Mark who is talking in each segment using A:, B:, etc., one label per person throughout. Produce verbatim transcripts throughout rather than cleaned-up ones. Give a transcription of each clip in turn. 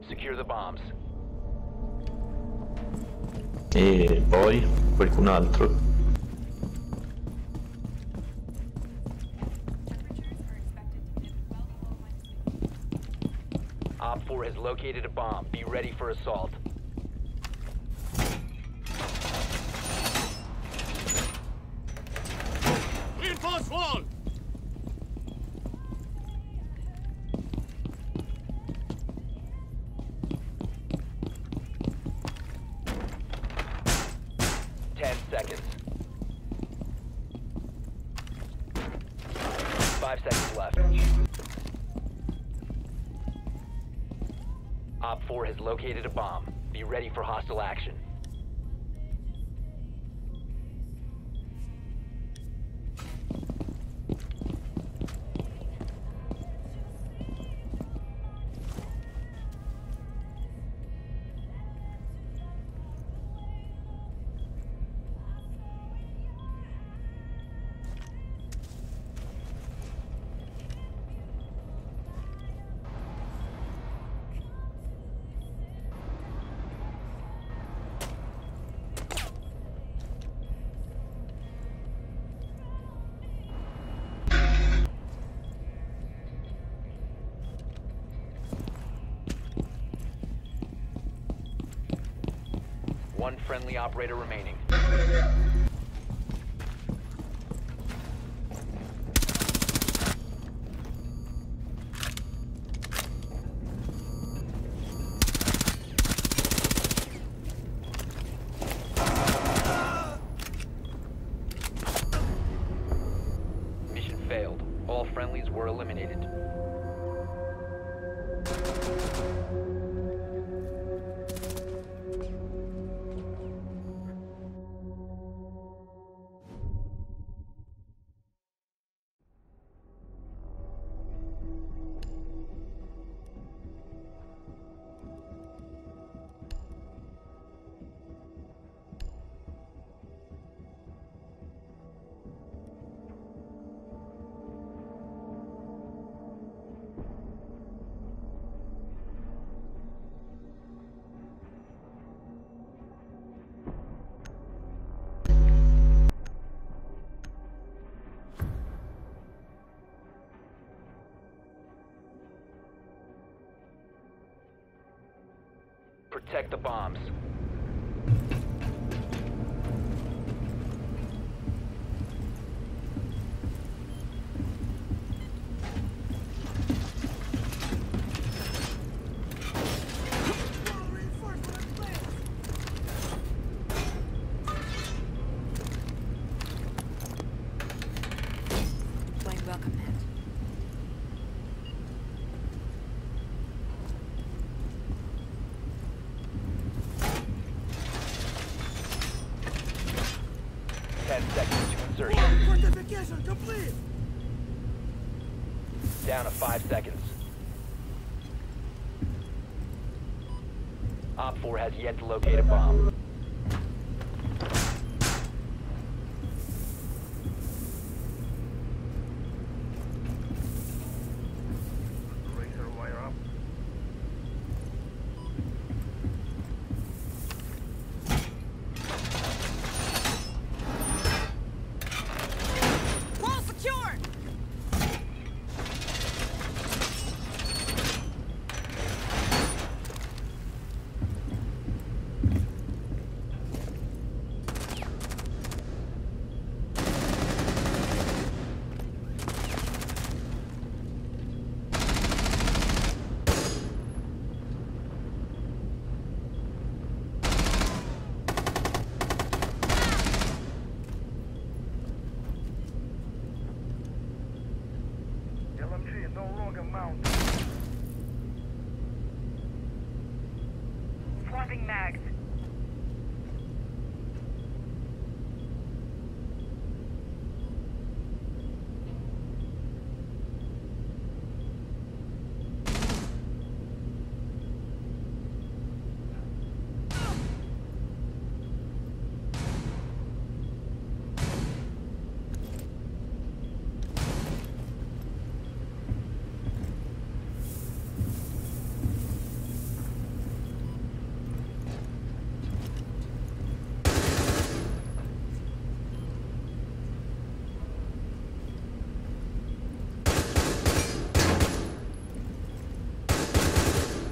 A: Secure the bombs.
B: E poi qualcun altro.
A: Op four has located a bomb. Be ready for assault.
C: Reinforce wall!
A: Ten seconds. Five seconds left. Op four has located a bomb. Be ready for hostile action. One friendly operator remaining. Mission failed. All friendlies were eliminated. Protect the bombs.
D: Blame welcome, Matt.
A: Ten seconds to insertion.
C: Fortification complete!
A: Down to five seconds. Op four has yet to locate a bomb.
D: Wall secured!
C: L M G is no longer mounted.
D: Swapping mags.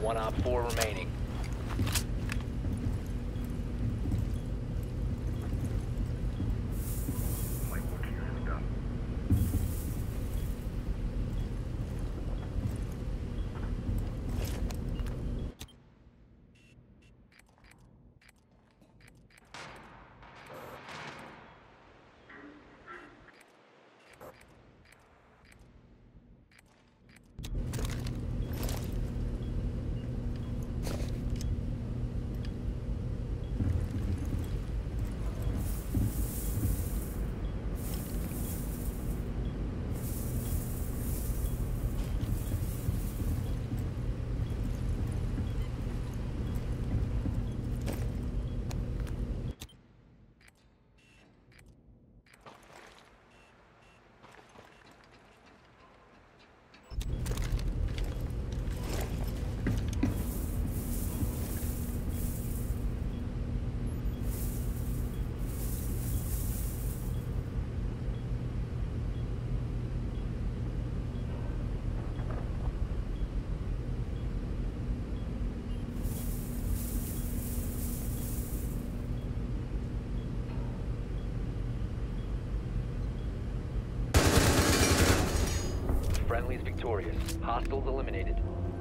A: One op four remaining.
C: My work here is done.
A: Friendly's victorious. Hostiles eliminated.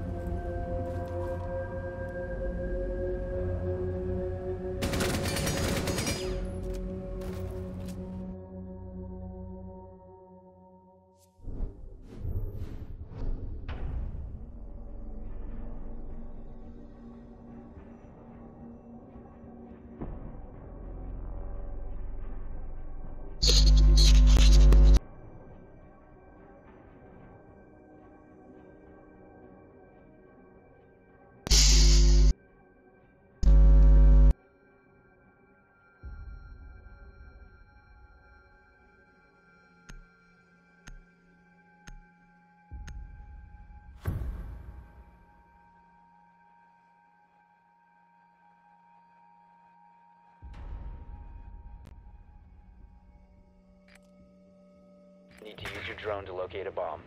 A: Need to use your drone to locate a bomb.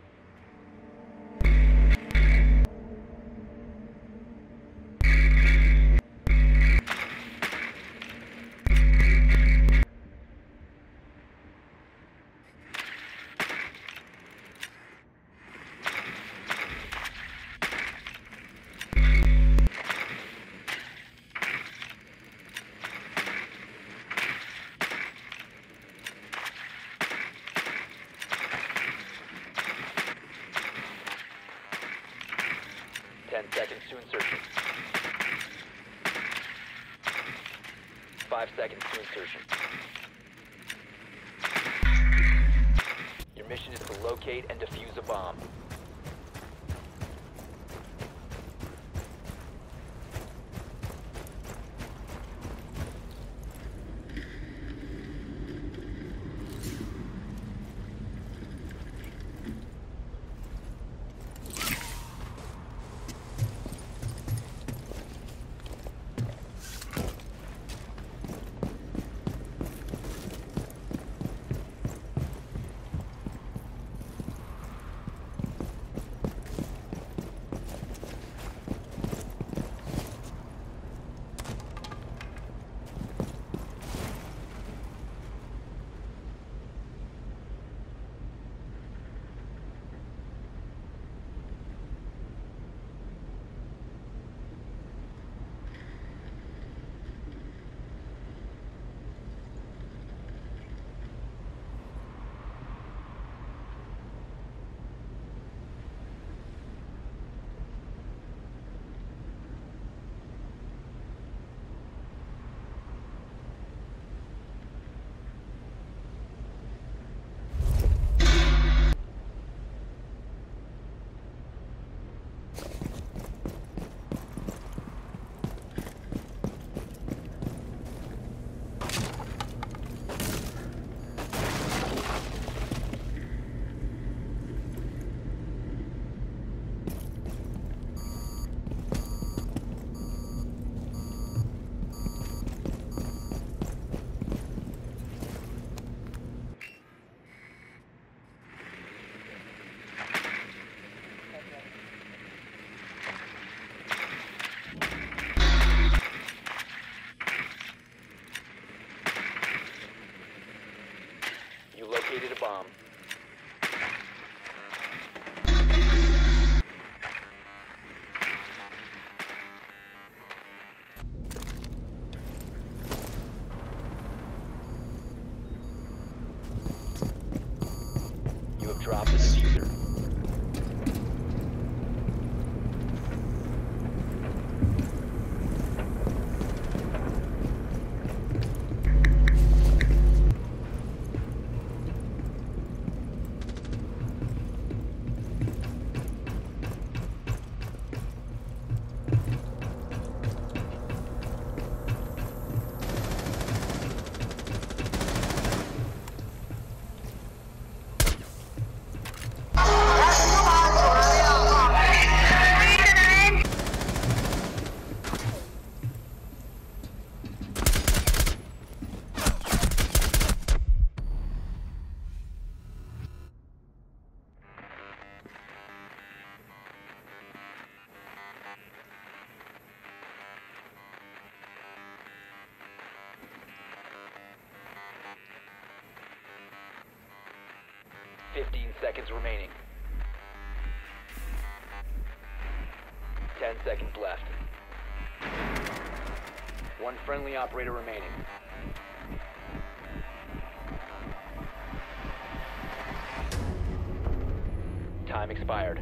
A: Ten seconds to insertion. Five seconds to insertion. Your mission is to locate and defuse a bomb. fifteen seconds remaining. ten seconds left. One friendly operator remaining. Time expired.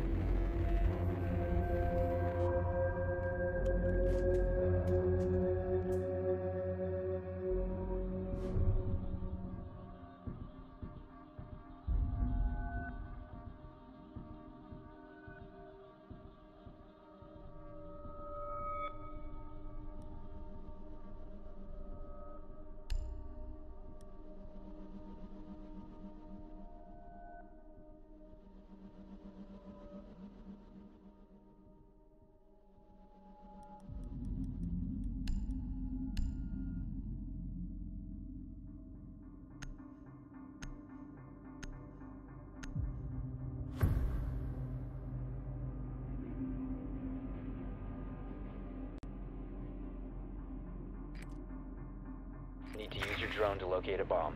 A: Need to use your drone to locate a bomb.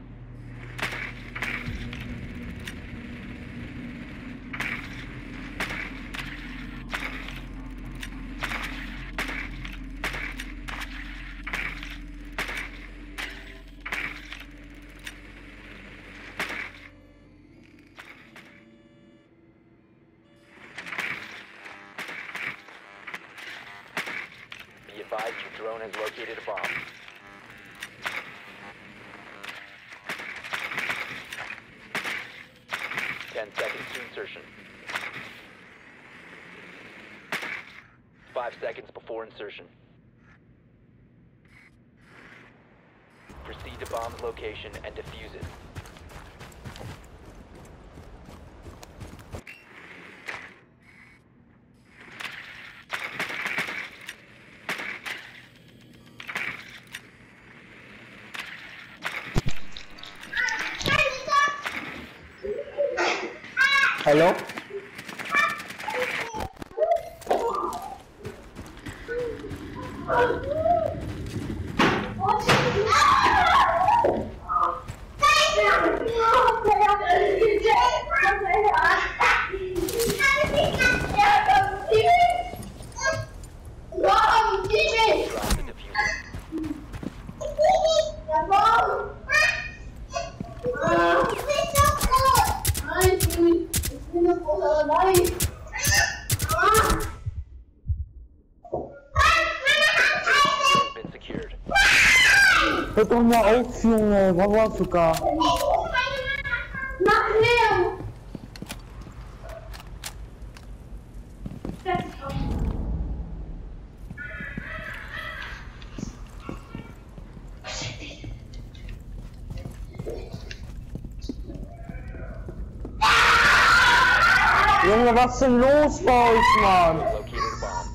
A: Be advised your drone has located a bomb. ten seconds to insertion. five seconds before insertion. Proceed to bomb's location and defuse it.
E: Hello?
A: Drop the diffuser. Been secured.
E: Hört doch mal auf, Junge, Baba sogar. Junge, was ist denn los bei euch, Mann?
A: Located a bomb.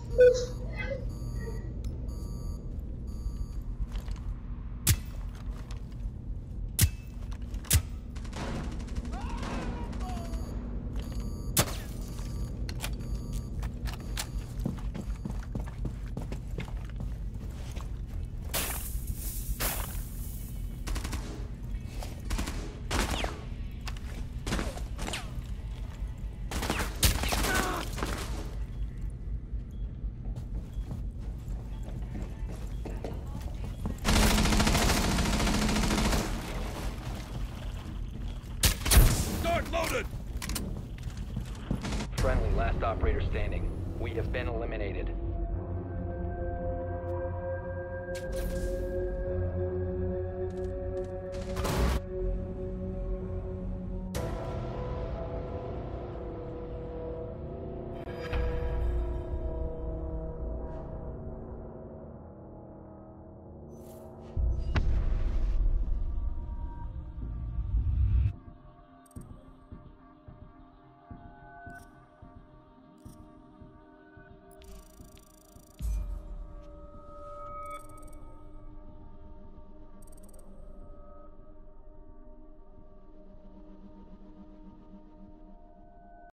C: Loaded!
A: Friendly, last operator standing. We have been eliminated.